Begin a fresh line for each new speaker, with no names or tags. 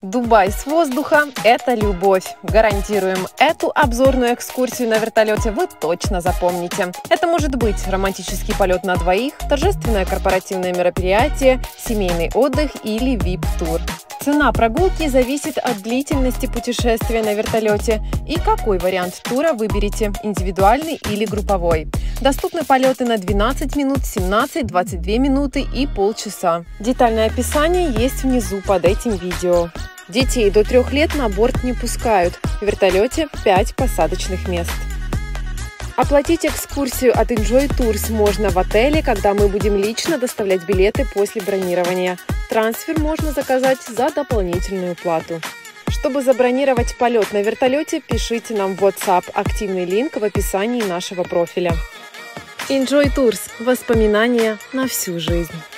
Дубай с воздуха – это любовь. Гарантируем, эту обзорную экскурсию на вертолете вы точно запомните. Это может быть романтический полет на двоих, торжественное корпоративное мероприятие, семейный отдых или VIP-тур. Цена прогулки зависит от длительности путешествия на вертолете и какой вариант тура выберете – индивидуальный или групповой. Доступны полеты на 12 минут, 17, 22 минуты и полчаса. Детальное описание есть внизу под этим видео. Детей до 3 лет на борт не пускают. В вертолете 5 посадочных мест. Оплатить экскурсию от Enjoy Tours можно в отеле, когда мы будем лично доставлять билеты после бронирования. Трансфер можно заказать за дополнительную плату. Чтобы забронировать полет на вертолете, пишите нам в WhatsApp, активный линк в описании нашего профиля. Enjoy Tours – воспоминания на всю жизнь.